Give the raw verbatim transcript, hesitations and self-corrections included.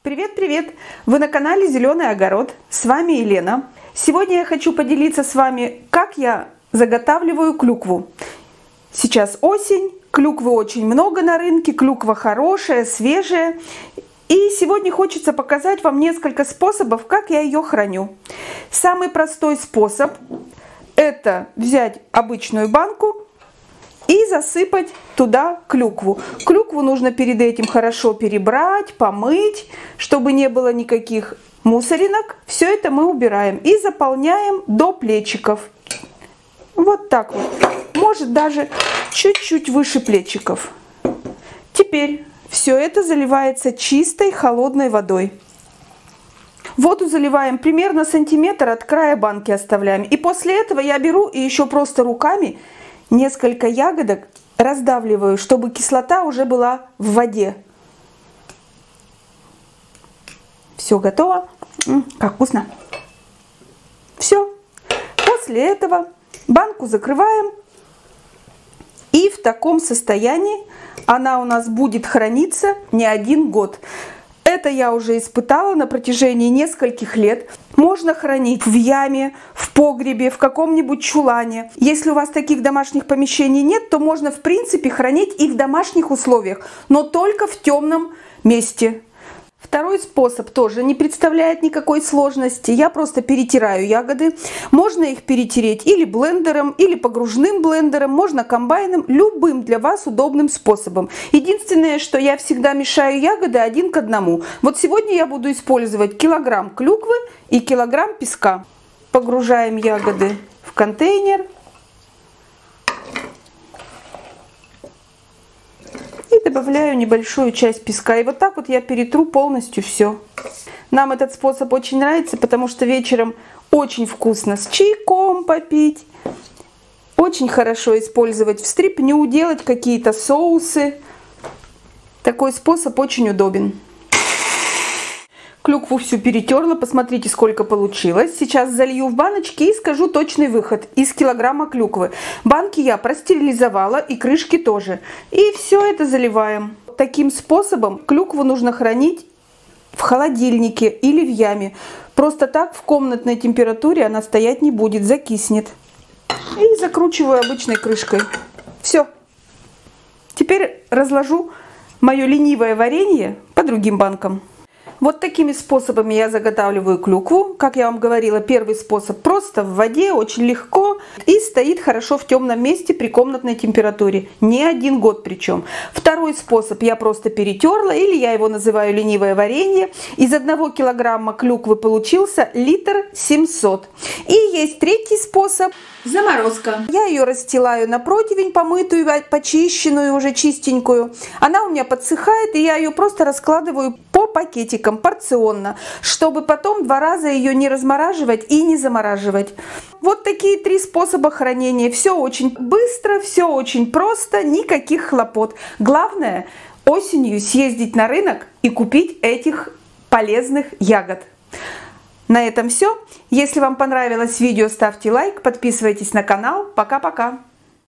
Привет-привет! Вы на канале Зеленый огород. С вами Елена. Сегодня я хочу поделиться с вами, как я заготавливаю клюкву. Сейчас осень, клюквы очень много на рынке, клюква хорошая, свежая. И сегодня хочется показать вам несколько способов, как я ее храню. Самый простой способ – это взять обычную банку и засыпать туда клюкву. Клюкву нужно перед этим хорошо перебрать, помыть, чтобы не было никаких мусоринок. Все это мы убираем и заполняем до плечиков. Вот так вот. Может даже чуть-чуть выше плечиков. Теперь все это заливается чистой холодной водой. Воду заливаем примерно сантиметр от края банки оставляем. И после этого я беру и еще просто руками несколько ягодок раздавливаю, чтобы кислота уже была в воде. Все готово. М-м, как вкусно. Все. После этого банку закрываем. И в таком состоянии она у нас будет храниться не один год. Это я уже испытала на протяжении нескольких лет. Можно хранить в яме, в погребе, в каком-нибудь чулане. Если у вас таких домашних помещений нет, то можно в принципе хранить и в домашних условиях, но только в темном месте. Второй способ тоже не представляет никакой сложности. Я просто перетираю ягоды. Можно их перетереть или блендером, или погружным блендером, можно комбайном, любым для вас удобным способом. Единственное, что я всегда мешаю ягоды один к одному. Вот сегодня я буду использовать килограмм клюквы и килограмм песка. Погружаем ягоды в контейнер. И добавляю небольшую часть песка. И вот так вот я перетру полностью все. Нам этот способ очень нравится, потому что вечером очень вкусно с чайком попить. Очень хорошо использовать в стряпню, делать какие-то соусы. Такой способ очень удобен. Клюкву всю перетерла, посмотрите, сколько получилось. Сейчас залью в баночки и скажу точный выход из килограмма клюквы. Банки я простерилизовала и крышки тоже. И все это заливаем. Таким способом клюкву нужно хранить в холодильнике или в яме. Просто так в комнатной температуре она стоять не будет, закиснет. И закручиваю обычной крышкой. Все. Теперь разложу мое ленивое варенье по другим банкам. Вот такими способами я заготавливаю клюкву. Как я вам говорила, первый способ просто в воде, очень легко. И стоит хорошо в темном месте при комнатной температуре. Не один год причем. Второй способ я просто перетерла, или я его называю ленивое варенье. Из одного килограмма клюквы получился литр семьсот. И есть третий способ. Заморозка. Я ее расстилаю на противень, помытую, почищенную, уже чистенькую. Она у меня подсыхает, и я ее просто раскладываю по пакетикам, порционно, чтобы потом два раза ее не размораживать и не замораживать. Вот такие три способа хранения. Все очень быстро, все очень просто, никаких хлопот. Главное осенью съездить на рынок и купить этих полезных ягод. На этом все. Если вам понравилось видео, ставьте лайк, подписывайтесь на канал. Пока-пока!